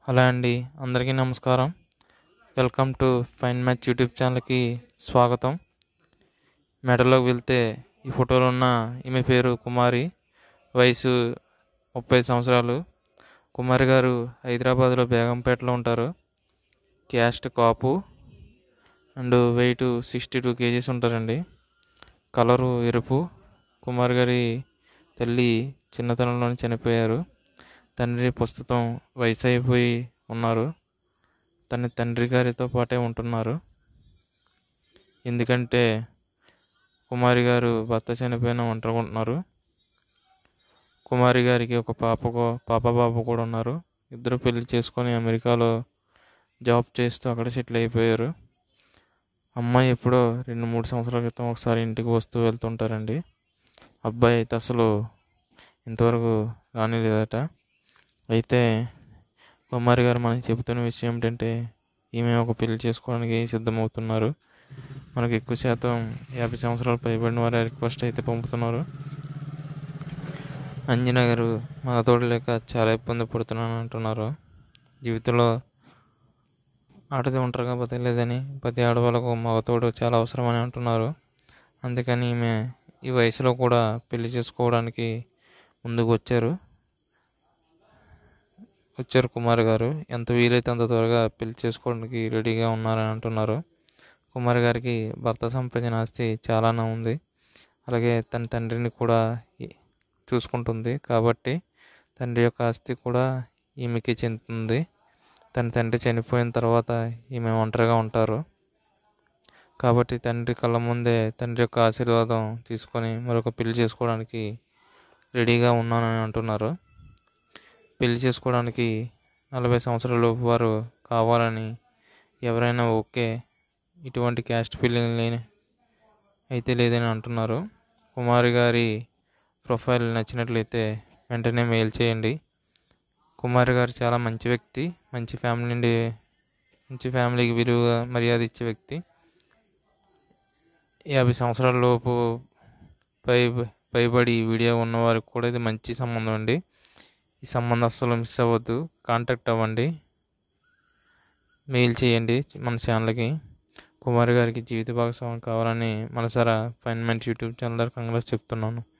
Hello అండి, అందరికీ నమస్కారం. Welcome to fine match YouTube ఛానల్కి స్వాగతం. మెడలోకి వెళ్తే ఈ ఫోటోలో ఉన్న ఈమె పేరు కుమారి. వయసు 30 సంవత్సరాలు. కుమారి గారు హైదరాబాద్లో బేగంపేటలో ఉంటారు. Caste Kapu and weight 62 kgs ఉంటారండి. కలరు ఎరుపు. కుమారి గారి తల్లి చిన్నతనంలోనే చనిపోయారు. తండ్రి ప్రస్తుతం వయసు అయిపోయి ఉన్నారు. తన తండ్రి గారితో పాటే ఉంటున్నారు. ఎందుకంటే కుమారి గారు భర్త చనిపోయిన ఒంటరిగా ఉంటున్నారు. కుమారి గారికి ఒక పాప బాబు కూడా ఉన్నారు. ఇద్దరు పెళ్లి చేసుకొని అమెరికాలో జాబ్ చేస్తూ అక్కడ సెటిల్ అయిపోయారు. అమ్మాయి ఎప్పుడో 2-3 సంవత్సరాల క్రితం ఒకసారి ఇంటికి వస్తూ వెళ్తుంటారండి. అబ్బాయి అయితే అసలు ఇంతవరకు రానిలేదట. అయితే కుమారి గారు మనకి చెబుతున్న విషయం ఏంటంటే ఈమె ఒక పెళ్లి చేసుకోవడానికి సిద్ధమవుతున్నారు. మనకు ఎక్కువ శాతం 50 సంవత్సరాలు పైబడిన వారి రిక్వెస్ట్ అయితే పంపుతున్నారు. అంజనా గారు మగతోడు లేక చాలా ఇబ్బంది పడుతున్నాను అంటున్నారు. జీవితంలో ఆడది ఒంటరిగా బతకలేదని ప్రతి ఆడవాళ్ళకు మగతోడు చాలా అవసరమని అంటున్నారు. అందుకని ఈమె ఈ వయసులో కూడా పెళ్లి చేసుకోవడానికి ముందుకు వచ్చారు కుమారి గారు. ఎంత వీలైతే అంత త్వరగా పెళ్లి చేసుకోవడానికి రెడీగా ఉన్నారని అంటున్నారు. కుమారి గారికి భర్త సంపాదించిన ఆస్తి చాలానే ఉంది. అలాగే తన తండ్రిని కూడా చూసుకుంటుంది. కాబట్టి తండ్రి యొక్క ఆస్తి కూడా ఈమెకి చెందుతుంది. తన తండ్రి చనిపోయిన తర్వాత ఈమె ఒంటరిగా ఉంటారు. కాబట్టి తండ్రి కళ్ళ ముందే తండ్రి యొక్క ఆశీర్వాదం తీసుకొని మరొక పెళ్లి చేసుకోవడానికి రెడీగా ఉన్నానని అంటున్నారు. పెళ్లి చేసుకోవడానికి 40 సంవత్సరాల వారు కావాలని ఎవరైనా ఓకే, ఇటువంటి క్యాస్ట్ ఫీలింగ్ అయితే లేదని అంటున్నారు. కుమారి గారి ప్రొఫైల్ నచ్చినట్లయితే వెంటనే మెయిల్ చేయండి. కుమారి గారు చాలా మంచి వ్యక్తి, మంచి ఫ్యామిలీకి విలువ మర్యాద ఇచ్చే వ్యక్తి. 50 సంవత్సరాల లోపు పైబడి వీడియో ఉన్నవారికి కూడా ఇది మంచి సంబంధం అండి. ఈ సంబంధం అస్సలు మిస్ అవ్వద్దు. కాంటాక్ట్ అవ్వండి, మెయిల్ చేయండి మన ఛానల్కి. కుమారి గారికి జీవిత భాగస్వామి కావాలని మనసారా ఫైన్ మ్యాచ్ యూట్యూబ్ ఛానల్ ద్వారా కంగ్రాట్స్ చెప్తున్నాను.